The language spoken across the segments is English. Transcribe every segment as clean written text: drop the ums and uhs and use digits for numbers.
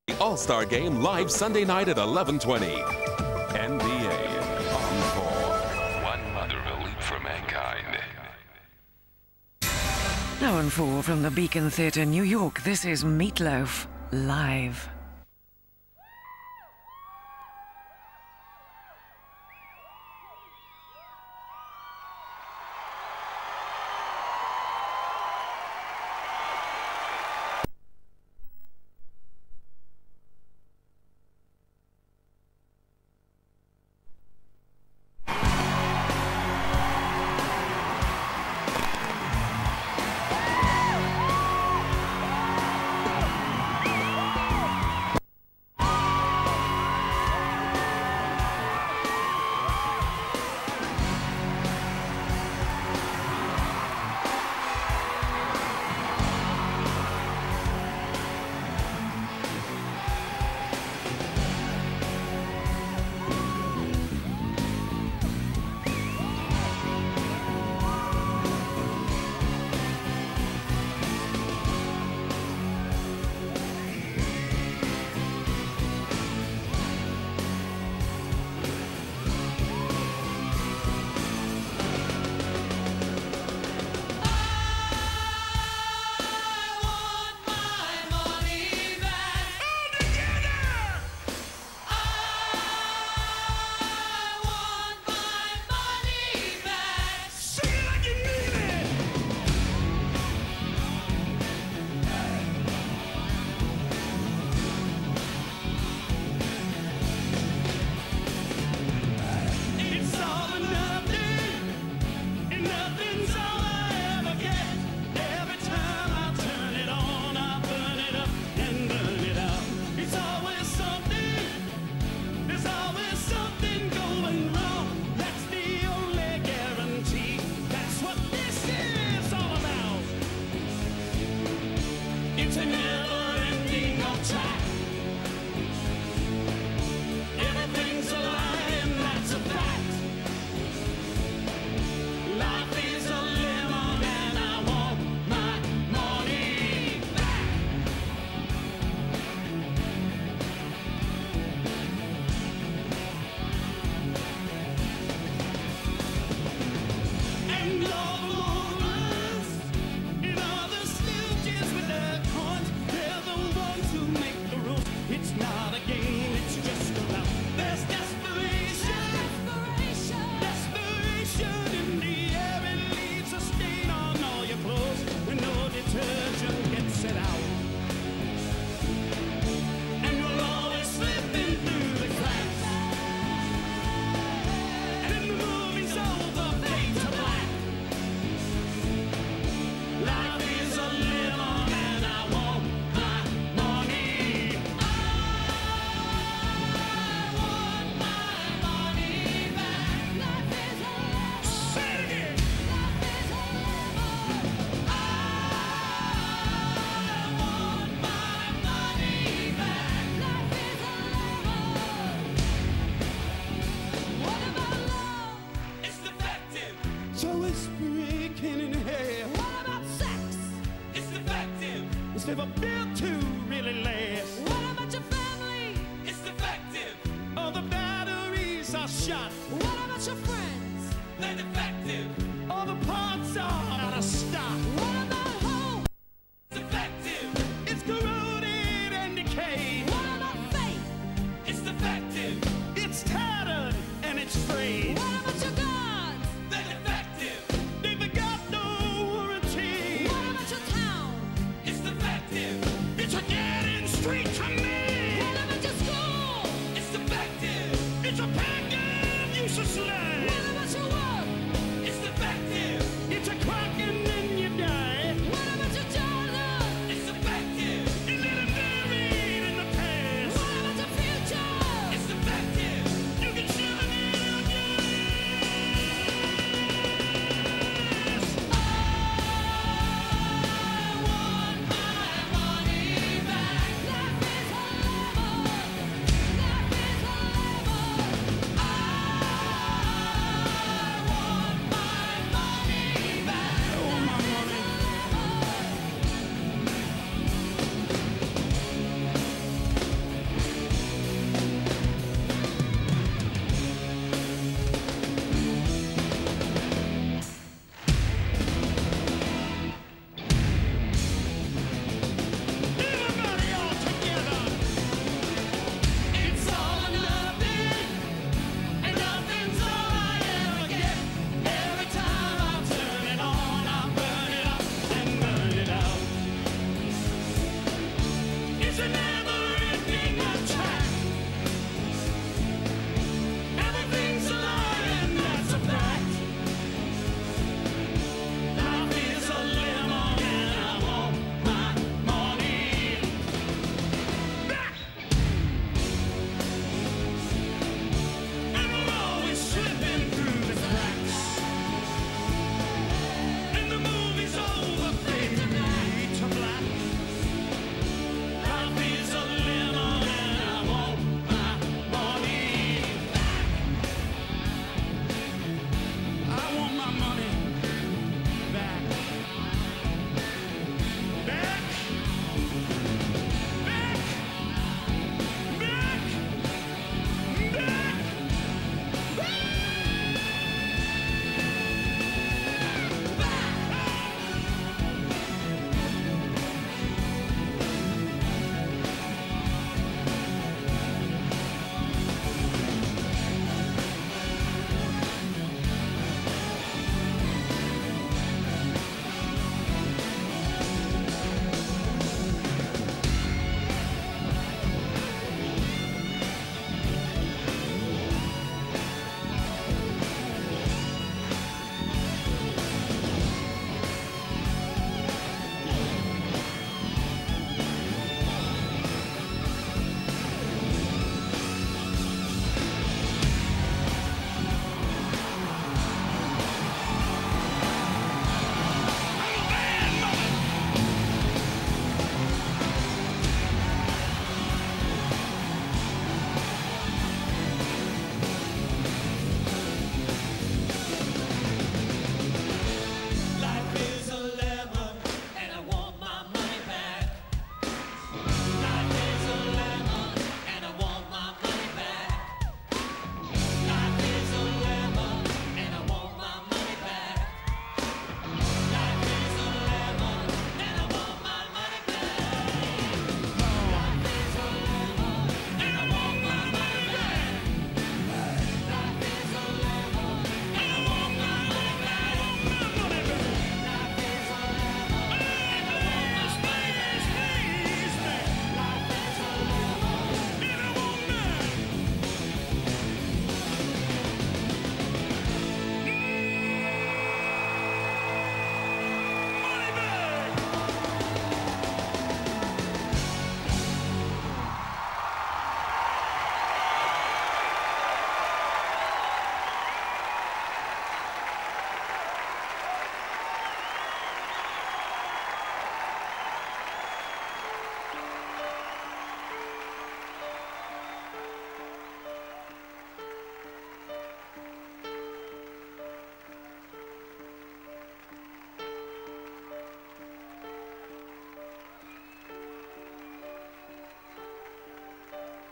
The All-Star Game live Sunday night at 11:20. NBA Encore. One mother a leap for mankind. Now and four from the Beacon Theatre, New York, this is Meatloaf live. Never built to really last. What about your family? It's defective. All the batteries are shot. What about your friends? They're defective. All the parts are out of stock. What about home? It's defective. It's corroded and decayed. What about faith? It's defective. It's tattered and it's frayed. What about your gods? They're defective. They've got no warranty. What about your town? It's defective. It's a dead-end street to me. What about your school? It's defective. It's a packed and useless land. What about your work?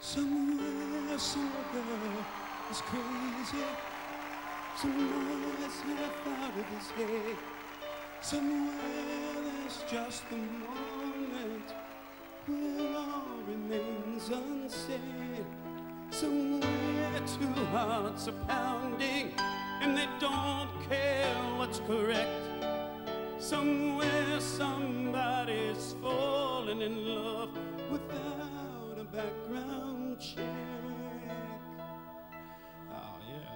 Somewhere some girl is crazy. Somewhere's half out of his head. Somewhere there's just a moment when all remains unsaid. Somewhere two hearts are pounding and they don't care what's correct. Somewhere somebody's falling in love without a background check. Oh yeah.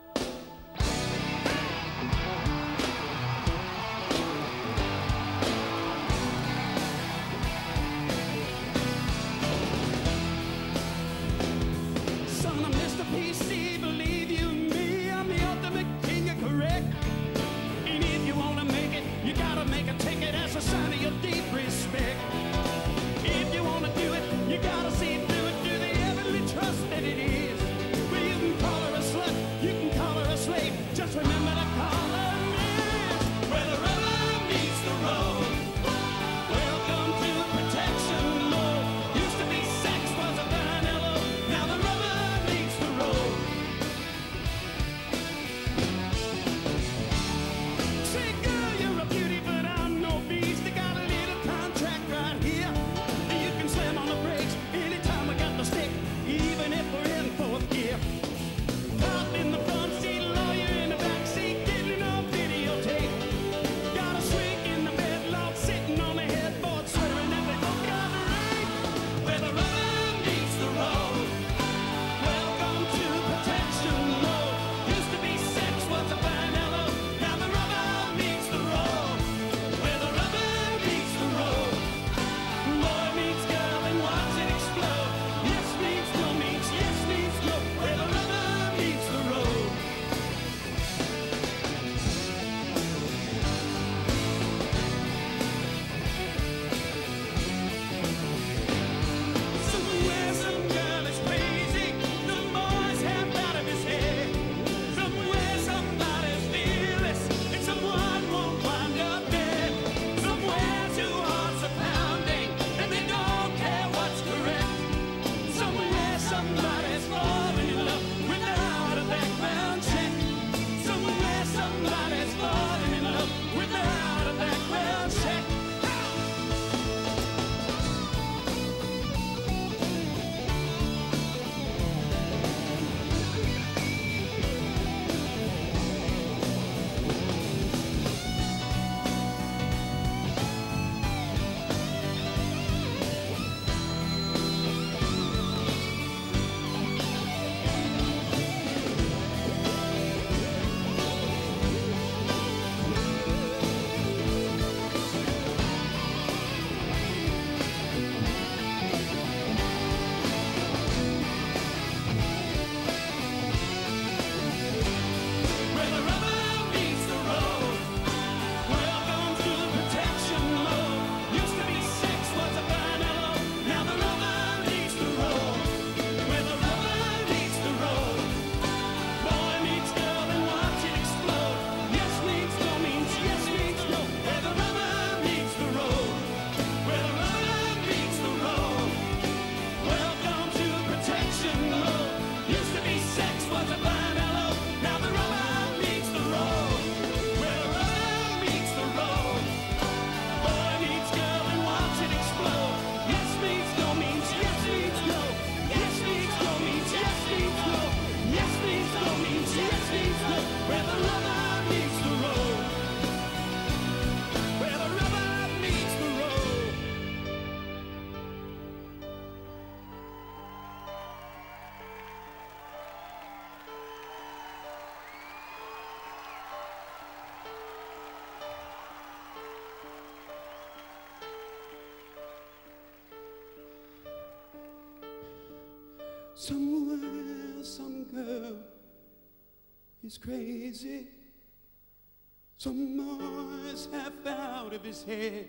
Son of Mr. PC, believe you me, I'm the ultimate king of correct. And if you wanna make it, you gotta make a ticket as a sign of your deep respect. If you wanna do it, you gotta see it through it, do the heavenly trust that it is. Well, you can call her a slut, you can call her a slave, just remember to call her miss. Where the rubber meets the road. Welcome to protection mode. Used to be sex was a vanilla, now the rubber meets the road. Say, girl, you're a beauty, but I'm no beast. I got a little contract right here. And you can slam on the brakes anytime I got the stick, even if we're in fourth gear. Cop in the front seat, lawyer in the back seat, getting on videotape. Got a shrink in the bed, locked, sitting on the headboard, swearing that they both got raped. Where the rubber meets the road. Welcome to protection mode. Used to be sex was a vanilla, now the rubber meets the road. Where the rubber meets the road. Boy meets girl and watch it explode. Yes means no means yes means no. Where the rubber meets the road. Somewhere some girl is crazy, some boy's half out of his head. Somewhere somebody's fearless, and someone won't wind up dead. Somewhere two hearts are pounding, and they don't care what's correct. Somewhere somebody's falling in love without a background check. Somewhere somebody's falling in love without a background check. Where the rubber meets the road. Welcome to protection mode. Used to be sex was a vanilla, now the rubber meets the road. Where the rubber meets the road. Boy meets girl and watch it explode. Yes means no means yes means no. Where the rubber meets the road. Where the rubber meets the road. Welcome to protection mode. Used to be sex was a vanilla, now the rubber meets the road. Where the rubber meets the road. Boy meets girl and watch it explode. Yes means no means yes means no. Yes means no means yes means no. Yes means no means yes means no. Where the rubber meets the road. Where the rubber meets the road. Somewhere some girl is crazy. Some boy's half out of his head.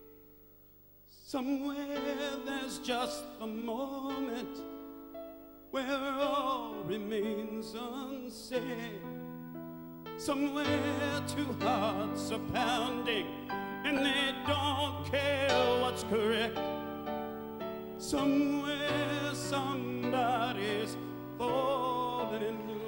Somewhere there's just a moment where all remains unsaid. Somewhere two hearts are pounding and they don't care what's correct. Somewhere somebody's falling in love.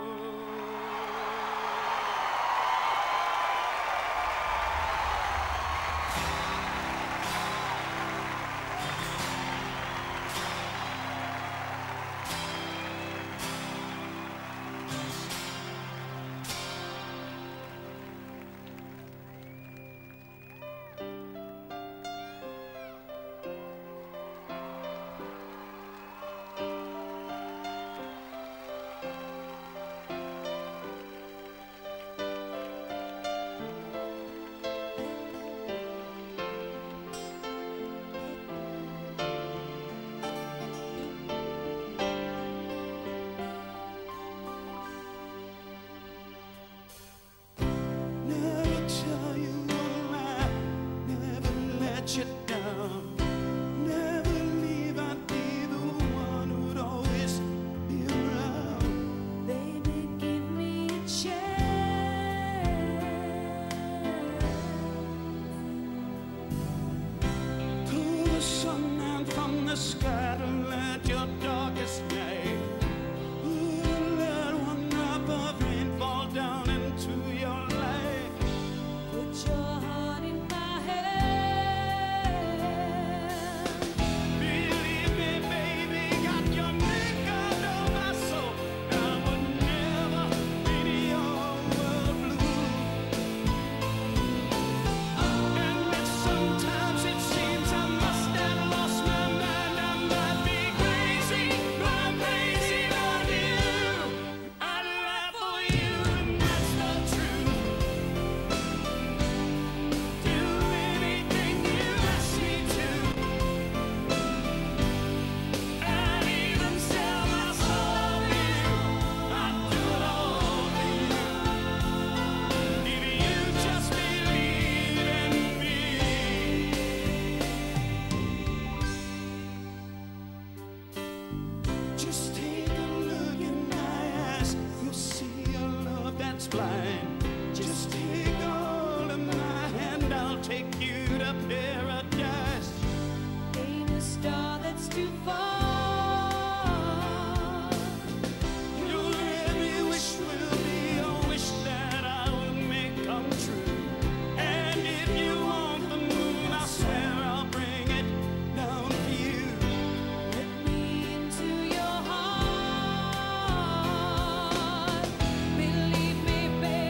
Never tell you a lie, never let you down, never leave. I'd be the one who'd always be around. Baby, give me a chance. Pull the sun down from the sky to let your darkest night. Let one drop of rain fall down into your life. Put your heart in my hand. Believe me, baby, got your neck under my soul. I would never make your world blue. And if sometimes it seems I must have lost my mind, I might be crazy, but I'm crazy about you. I lie for you, and that's the truth. Do anything you ask me to. I'd even sell my soul to you. I'd do it all for you. If you just believe in me. Just take a look in my eyes. You'll see a love that's blind. Just take hold of my hand. I'll take you to paradise. Ain't a star that's too far. Your every wish will be a wish that I will make come true. And if you want the moon, I swear I'll bring it down for you. Let me into your heart. Believe me, baby.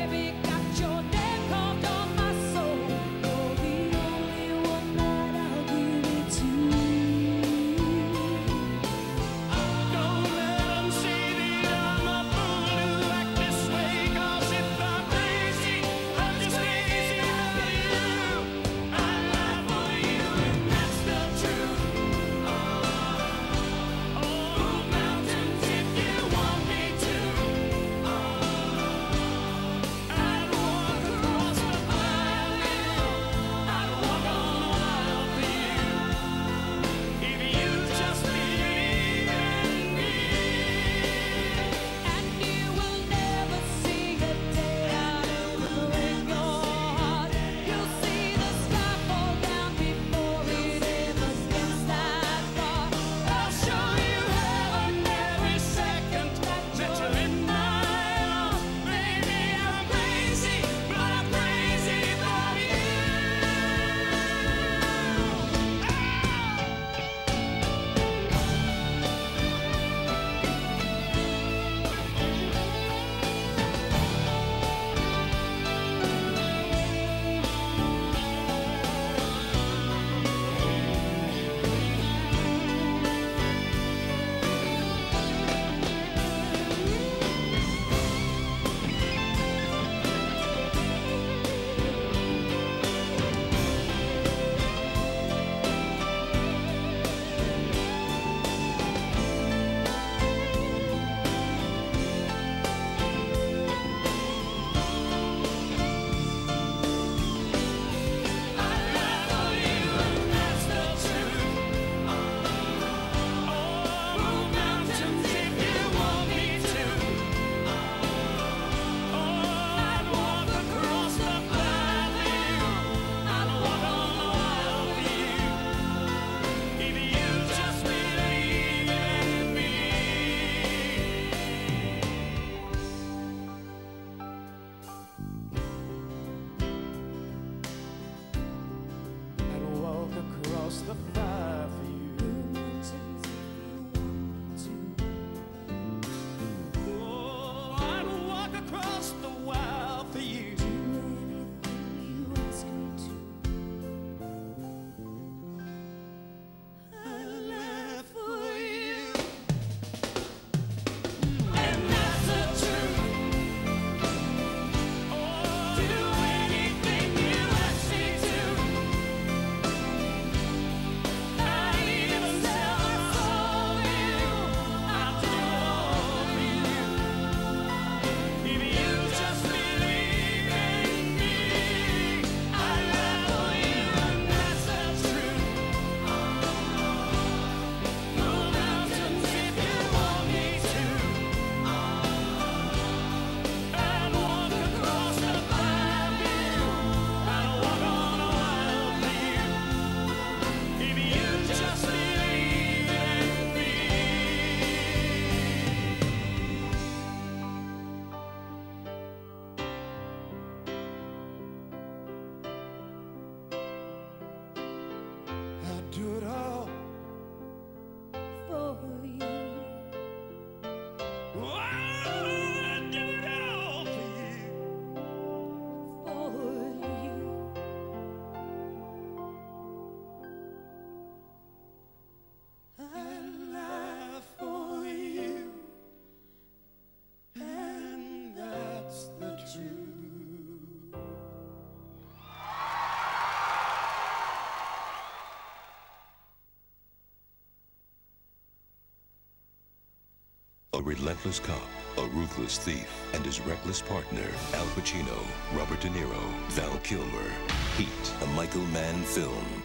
a relentless cop, a ruthless thief, and his reckless partner, Al Pacino, Robert De Niro, Val Kilmer. Heat, a Michael Mann film.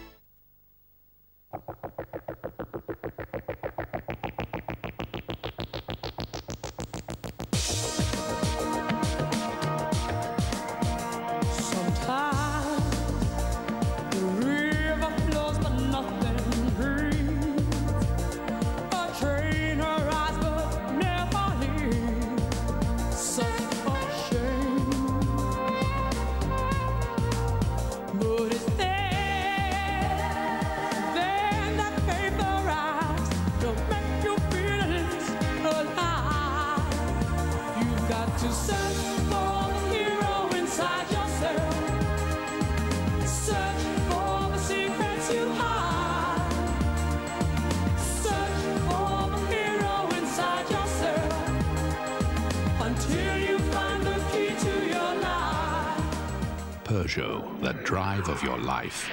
Peugeot, the drive of your life.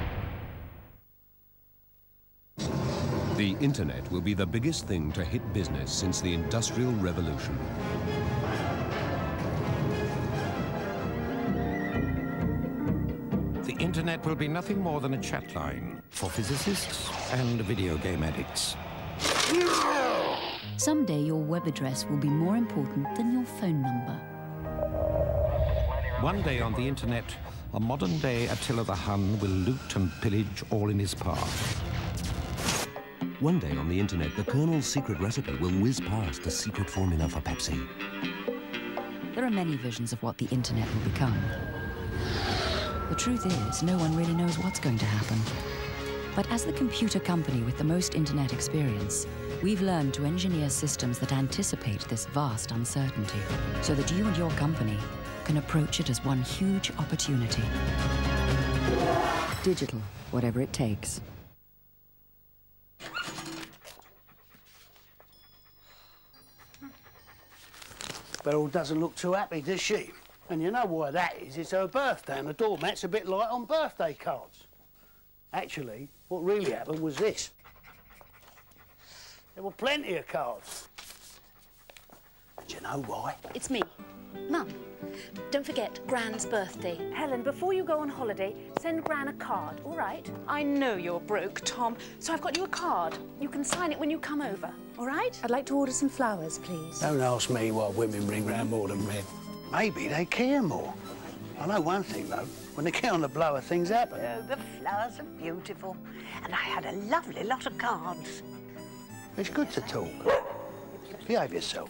The internet will be the biggest thing to hit business since the Industrial Revolution. The internet will be nothing more than a chat line for physicists and video game addicts. Someday your web address will be more important than your phone number. One day on the internet, a modern-day Attila the Hun will loot and pillage all in his path. One day on the internet, the Colonel's secret recipe will whiz past the secret formula for Pepsi. There are many visions of what the internet will become. The truth is, no one really knows what's going to happen. But as the computer company with the most internet experience, we've learned to engineer systems that anticipate this vast uncertainty, so that you and your company can approach it as one huge opportunity. Digital, whatever it takes. Beryl doesn't look too happy, does she? And you know why that is? It's her birthday, and the doormat's a bit light on birthday cards. Actually, what really happened was this. There were plenty of cards. And you know why? It's me, Mum. Don't forget Gran's birthday. Helen, before you go on holiday, send Gran a card, all right? I know you're broke, Tom, so I've got you a card. You can sign it when you come over, all right? I'd like to order some flowers, please. Don't ask me why women bring round more than men. Maybe they care more. I know one thing, though. When they get on the blower, things happen. The flowers are beautiful. And I had a lovely lot of cards. It's good to talk. Behave yourself.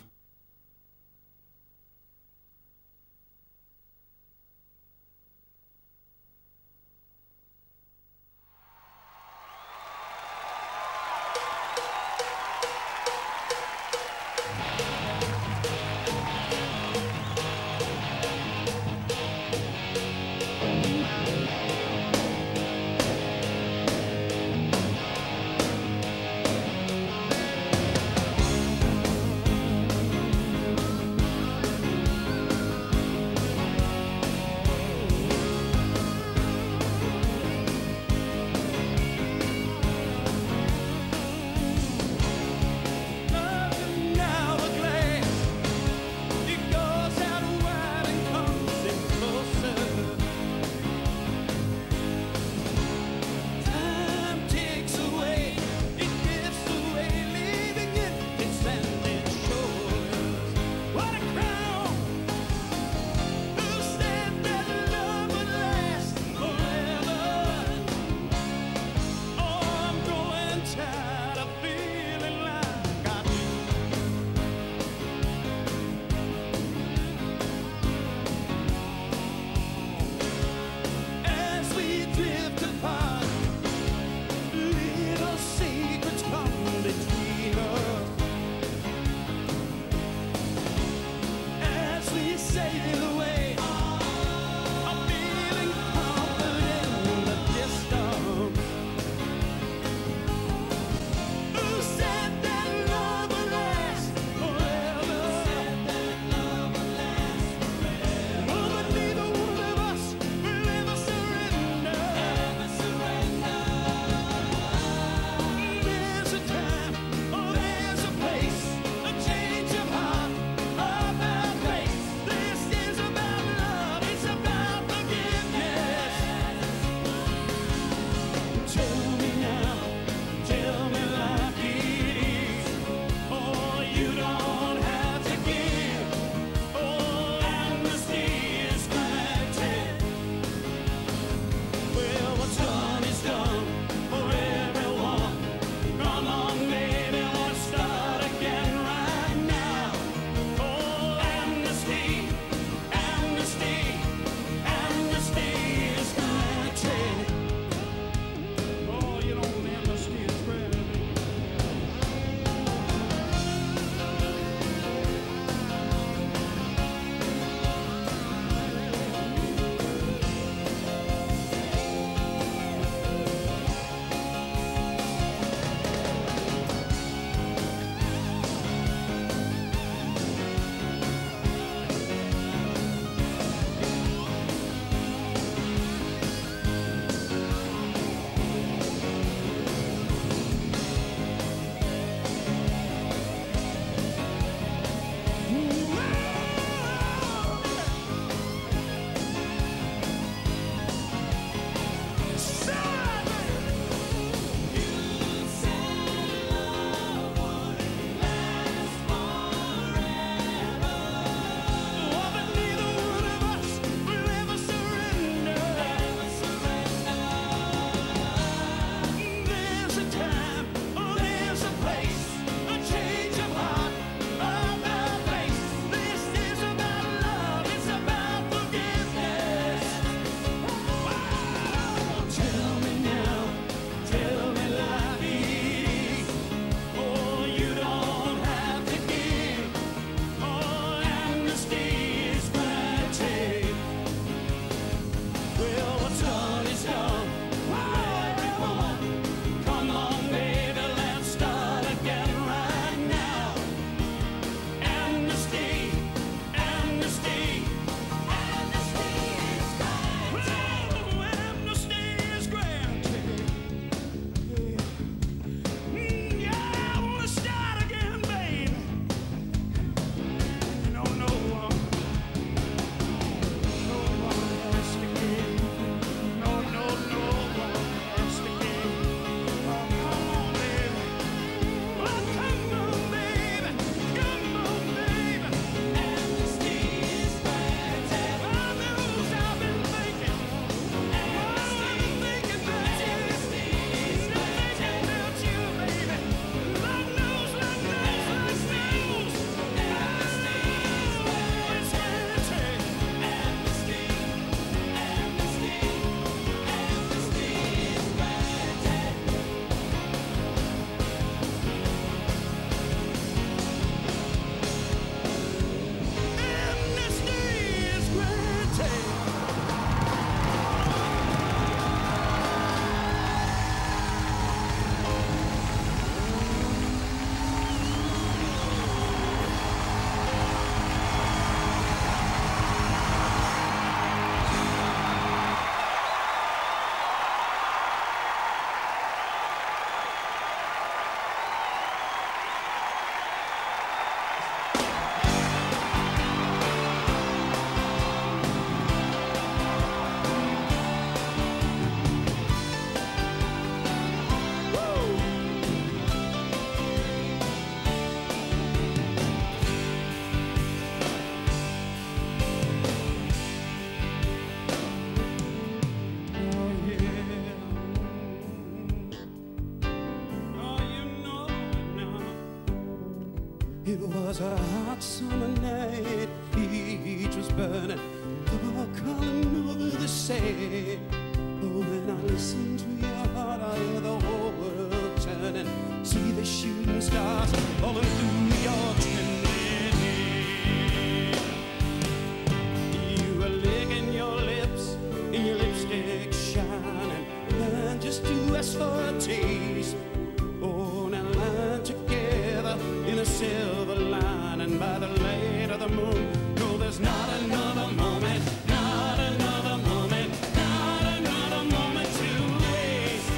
It was a hot summer night, each was burning, the calling over the sand. Oh, when I listen to your heart, I hear the whole world turning. See the shooting stars falling through your chimney. You were licking your lips and your lipstick shining, and just to ask for a taste. Oh, now lying together in a silver lining by the light of the moon. No, there's not another moment, not another moment, not another moment to waste.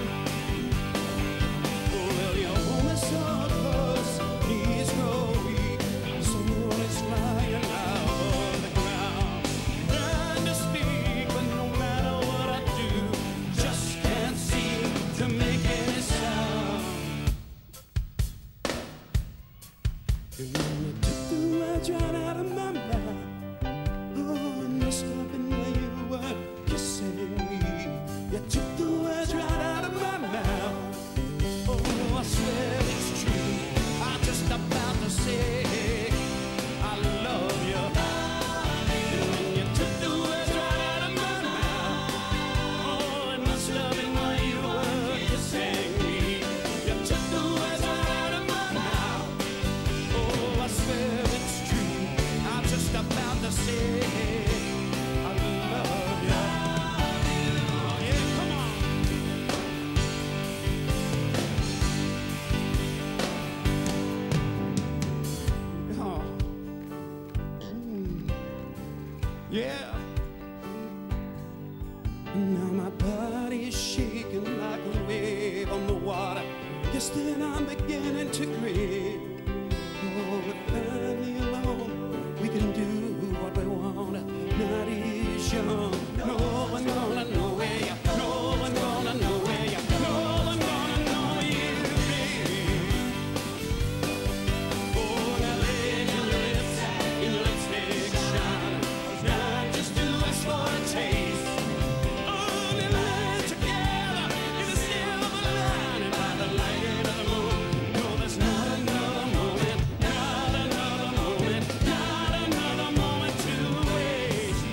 Well, your home is so close, knees grow weak. Someone is lying out on the ground, trying to speak, but no matter what I do, just can't seem to make any sound. And when you took the words right out of my mouth, oh, and you stopping where you were kissing me. You took the words right out of my mouth. Oh, I swear it's true. I'm just about to say I love you. And when you took the words right out of my mouth, oh, and I stopping where you were kissing me. You took the words right out of my mouth. Oh, I swear it's true. I'm just about to say I love you. Yeah, come on. Oh. Yeah. Now my body is shaking like a wave on the water. Yes, then I'm beginning to grieve. Oh, but finally alone, we can do what we want. Night is young. No one gonna know where you. No one gonna know where you. No one gonna know you, baby. Oh, now lick your lips and your lipstick shine. Not just to ask for a taste. Only lying together in a silver lining by the light of the moon. No, there's not another moment, not another moment, not another moment to waste.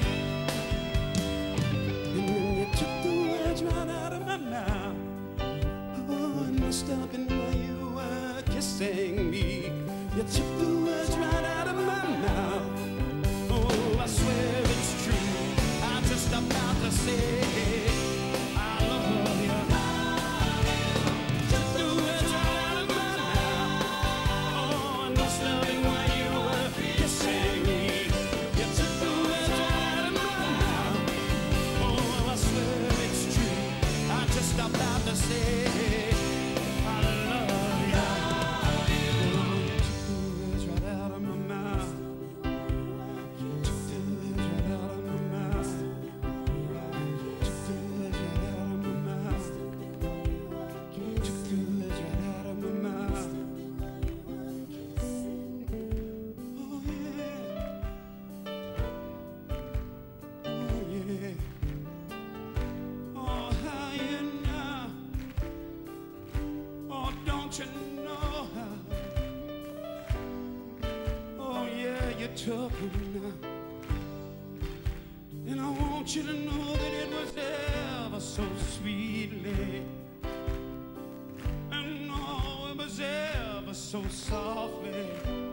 And when you took the words right out of my mouth, oh, and was stopping while you were kissing me. You took the words right out of my mouth. Oh, I swear it's true. I'm just about to say I love you. Took the words right out of my mouth. Oh, and was loving while you were kissing me. You took the words right out of my mouth. Oh, I swear it's true. I'm just about to say I love you. Took the words right out of my mouth. Took the words right out of my mouth. Took the words right out of my mouth. Took the words right out of my mouth. Oh yeah. Oh yeah. Oh, how you know? Oh, don't you know how? Oh yeah, you took me now. And I want you to know that it was ever so sweetly. And oh, it was ever so softly.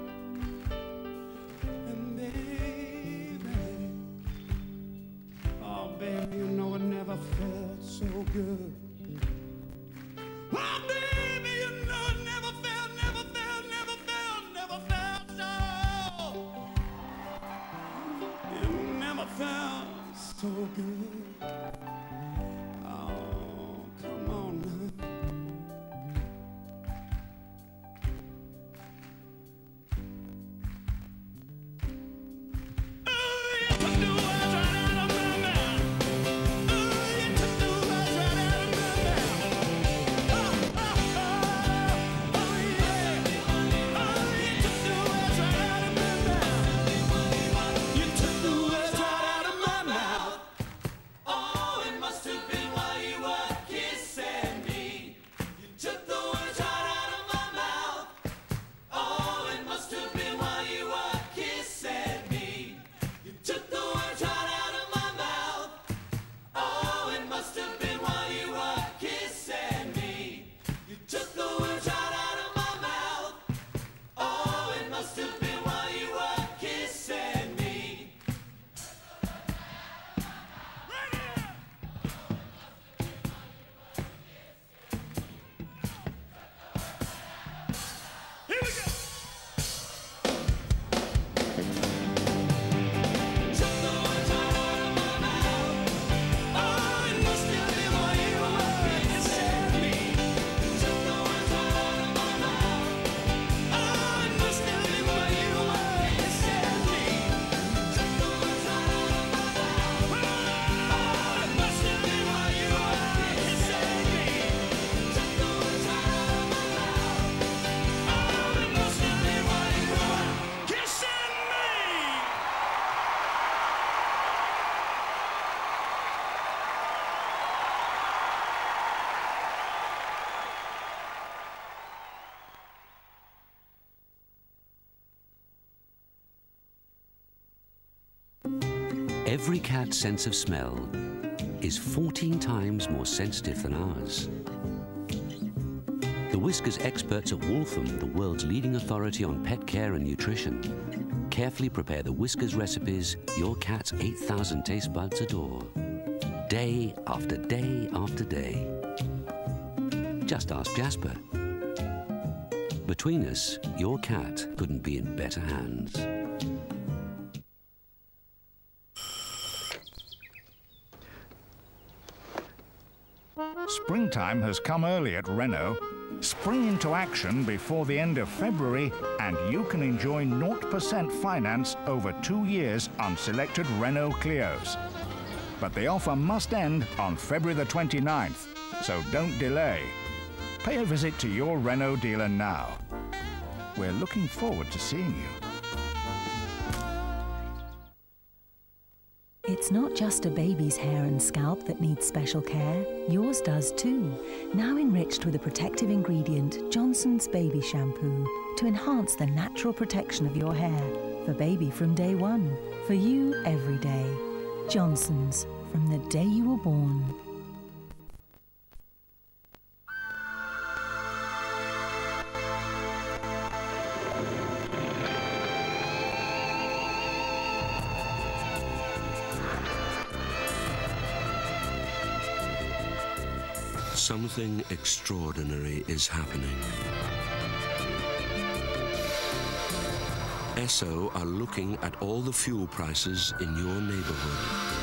And baby, oh baby, you know it never felt so good. Oh baby, you know it never felt, never felt, never felt, never felt so. It never felt so good. Oh, come on now. Oh, Every cat's sense of smell is 14 times more sensitive than ours. The Whiskas experts at Waltham, the world's leading authority on pet care and nutrition, carefully prepare the Whiskas recipes your cat's 8,000 taste buds adore. Day after day after day. Just ask Jasper. Between us, your cat couldn't be in better hands. Springtime has come early at Renault. Spring into action before the end of February and you can enjoy 0% finance over 2 years on selected Renault Clios. But the offer must end on February the 29th, so don't delay. Pay a visit to your Renault dealer now. We're looking forward to seeing you. It's not just a baby's hair and scalp that needs special care. Yours does too. Now enriched with a protective ingredient, Johnson's Baby Shampoo, to enhance the natural protection of your hair. For baby from day one. For you every day. Johnson's, from the day you were born. Something extraordinary is happening. Esso are looking at all the fuel prices in your neighborhood.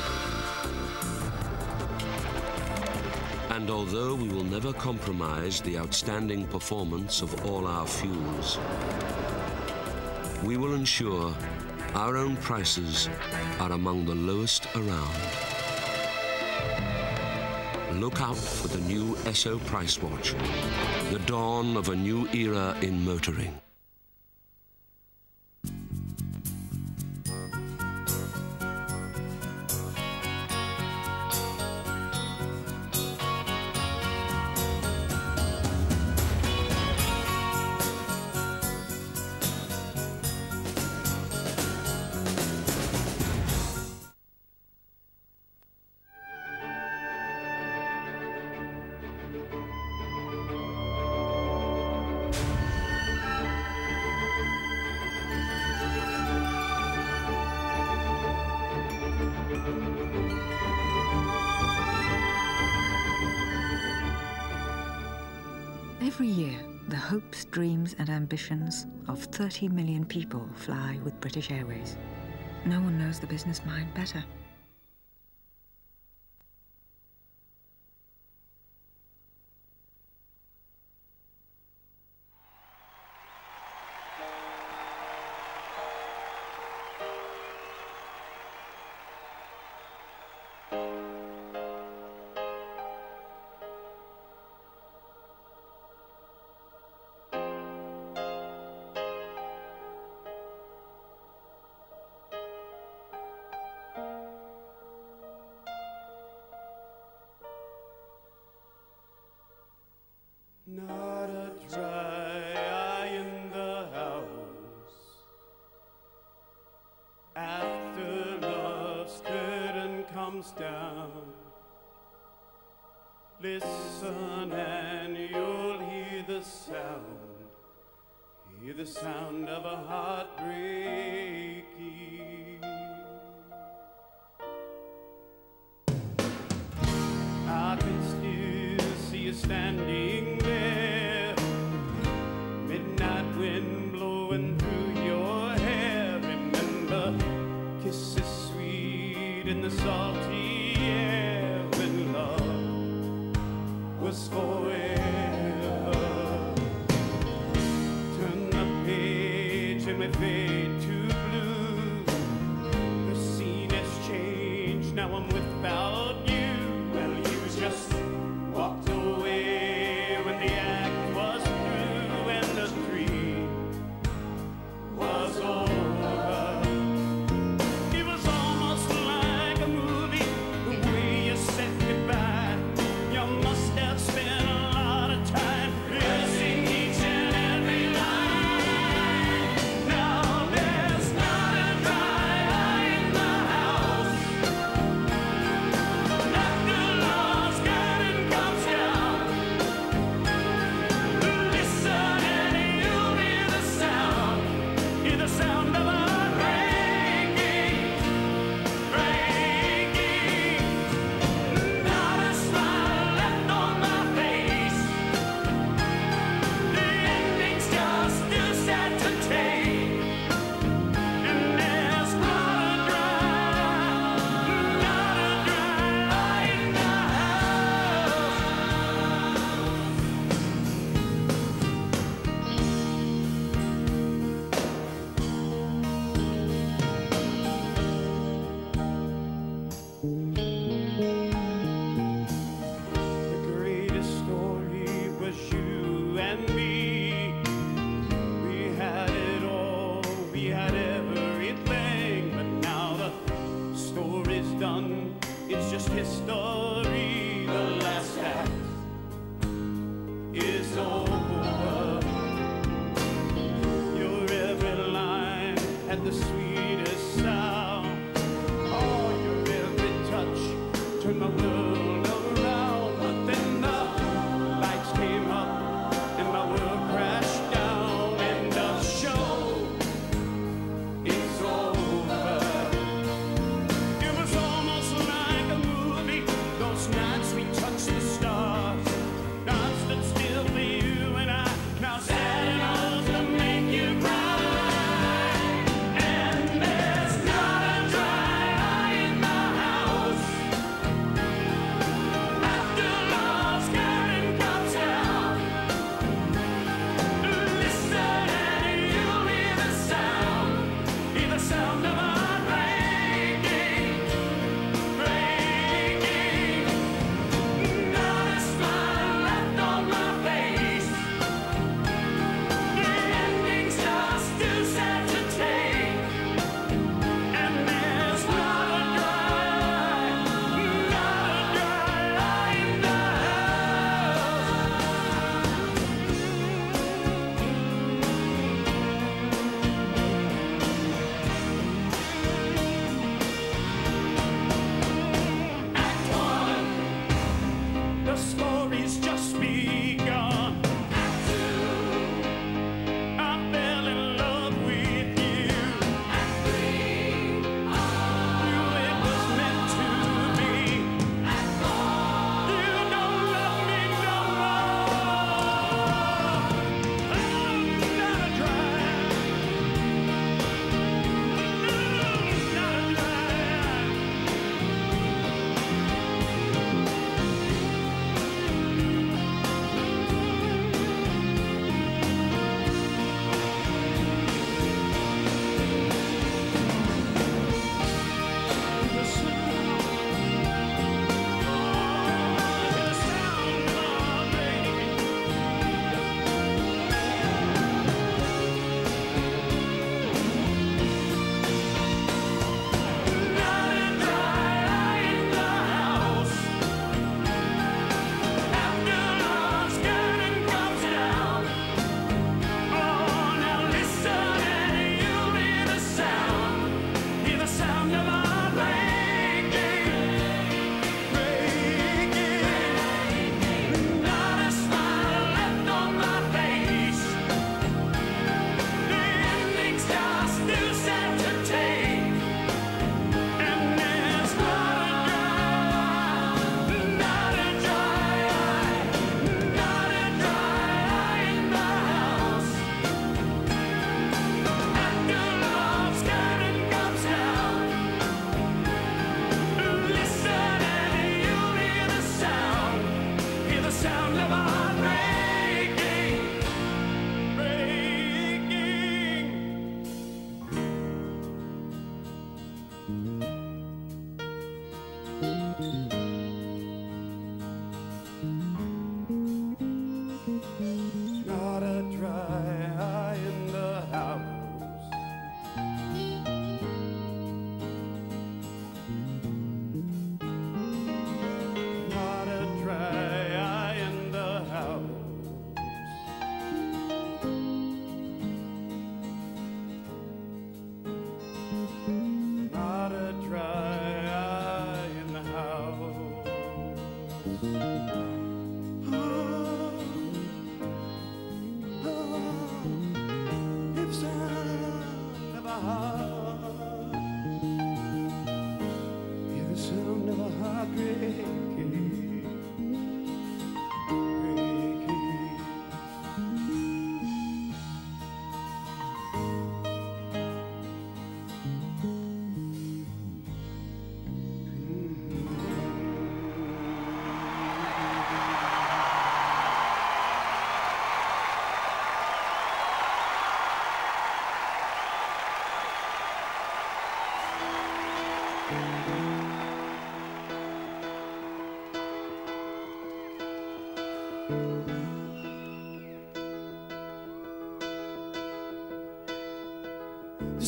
And although we will never compromise the outstanding performance of all our fuels, we will ensure our own prices are among the lowest around. Look out for the new Esso Price Watch, the dawn of a new era in motoring. Every year, the hopes, dreams and ambitions of 30 million people fly with British Airways. No one knows the business mind better. Not a dry eye in the house after love's curtain comes down. Listen and you'll hear the sound of a heart breaking. I can still see you standing there, midnight wind blowing through your hair. Remember kisses sweet in the salty air when love was forever. Turn the page and we fade to blue. The scene has changed, now I'm without you. Well, you just walked away when the act was through and the dream was over. It was almost like a movie, the way you said goodbye. You must have spent a lot of time rehearsing each and every line. Now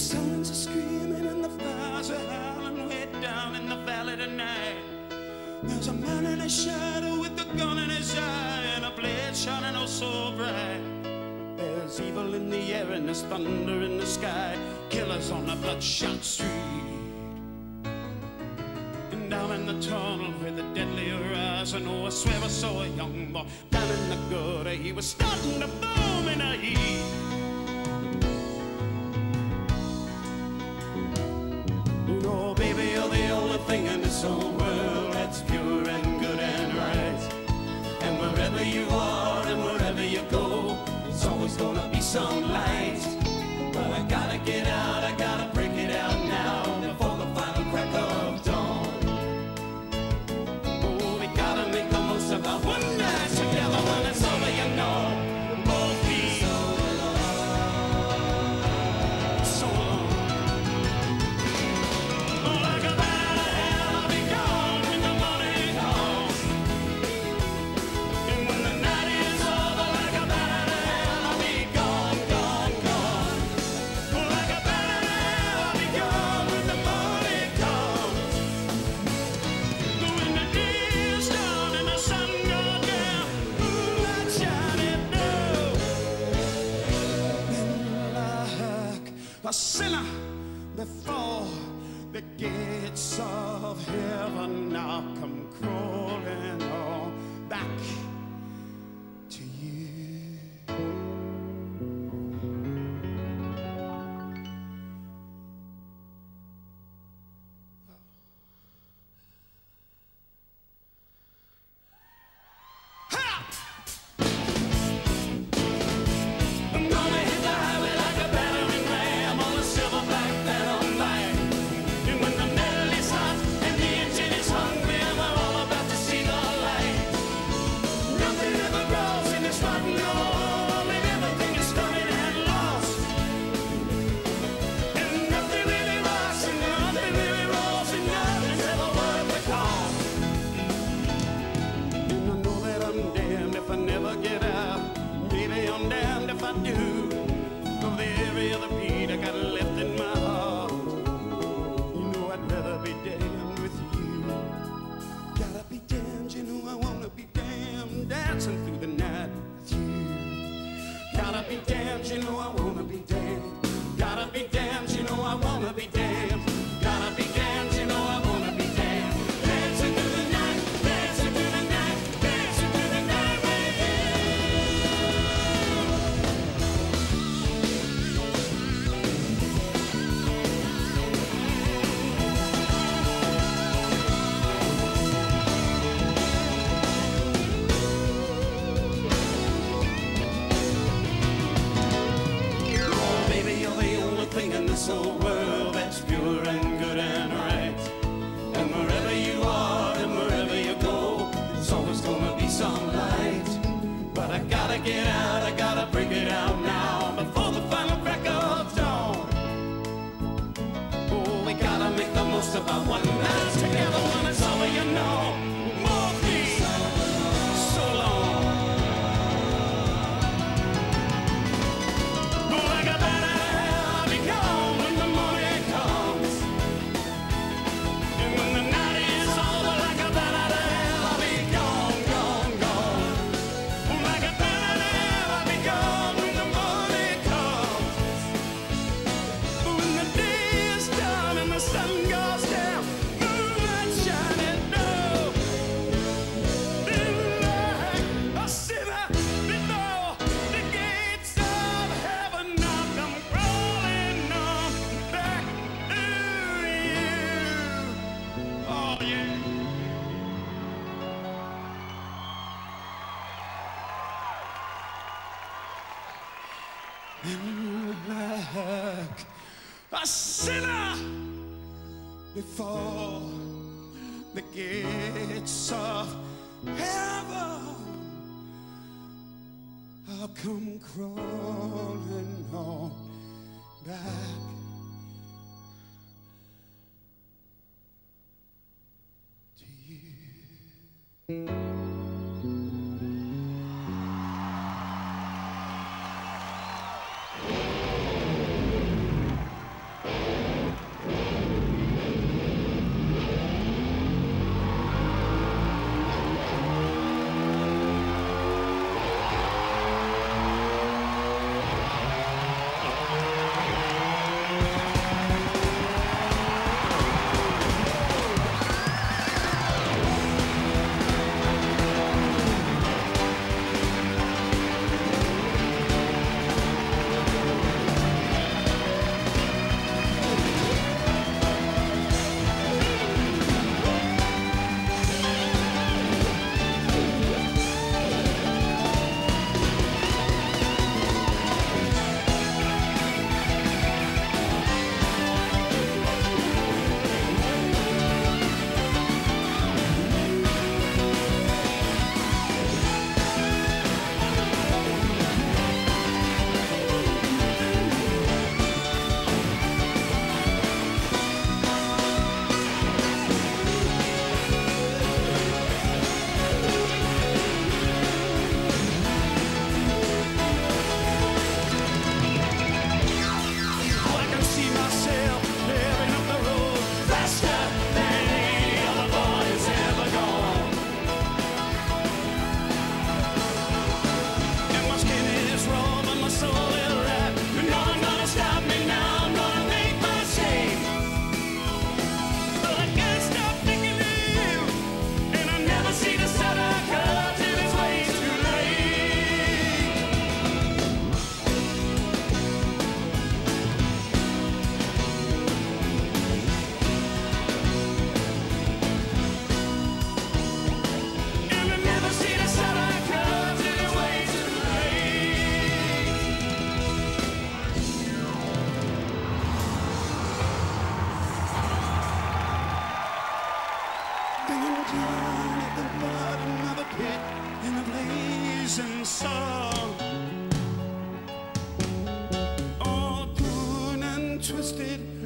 suns are screaming and the fires are howling way down in the valley tonight. There's a man in a shadow with a gun in his eye and a blade shining oh so bright. There's evil in the air and there's thunder in the sky, killers on a bloodshot street. And down in the tunnel where the deadly horizon, oh I swear I saw a young boy down in the gutter. He was starting to boom in a heat. Oh baby, you're the only thing in this whole world that's pure and good and right. And wherever you are and wherever you go, it's always gonna be some light. But I gotta get out, I gotta break it out now before the final crack of dawn. Oh, we gotta make the most of our one night together. When it's over, you know, we'll both be so alone, so alone. A sinner before the gates of heaven, I'll come crawling on back to you. Like a sinner before the gates of heaven, I'll come crawling on back to you.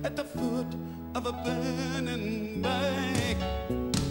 at the foot of a burning bank.